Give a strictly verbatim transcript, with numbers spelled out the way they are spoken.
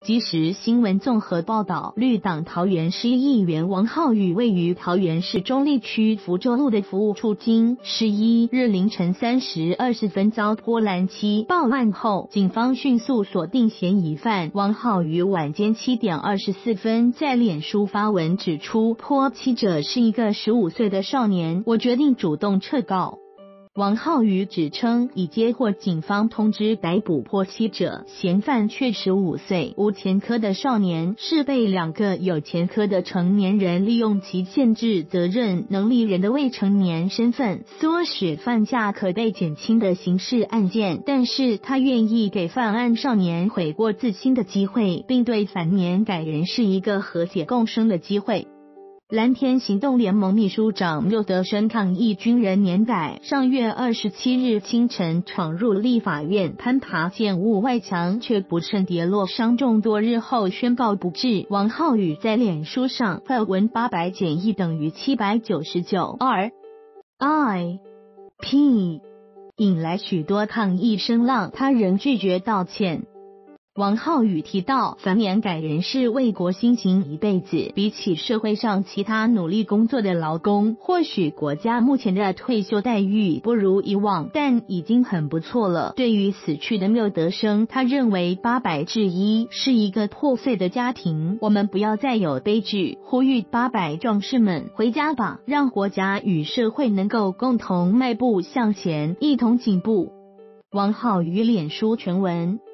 即时新闻综合报道，绿党桃园市议员王浩宇位于桃园市中坜区福州路的服务处，今十一日凌晨三时二十分遭波兰妻报案后，警方迅速锁定嫌疑犯王浩宇。晚间七点二十四分在脸书发文指出，泼妻者是一个十五岁的少年，我决定主动撤告。王浩宇指称已接获警方通知逮捕泼妻者，嫌犯却十五岁无前科的少年，是被两个有前科的成年人利用其限制责任能力人的未成年身份，唆使犯下可被减轻的刑事案件。但是他愿意给犯案少年悔过自新的机会，并对反年改人是一个和解共生的机会。蓝天行动联盟秘书长刘德生抗议军人年改，上月二十七日清晨闯入立法院攀爬建物外墙，却不慎跌落伤重，多日后宣告不治。王浩宇在脸书上发文八百减一等于七百九十九 R I P， 引来许多抗议声浪，他仍拒绝道歉。王浩宇提到，反年改人士为国辛勤一辈子，比起社会上其他努力工作的劳工，或许国家目前的退休待遇不如以往，但已经很不错了。对于死去的缪德生，他认为八百至一是一个破碎的家庭，我们不要再有悲剧，呼吁八百壮士们回家吧，让国家与社会能够共同迈步向前，一同进步。王浩宇脸书全文。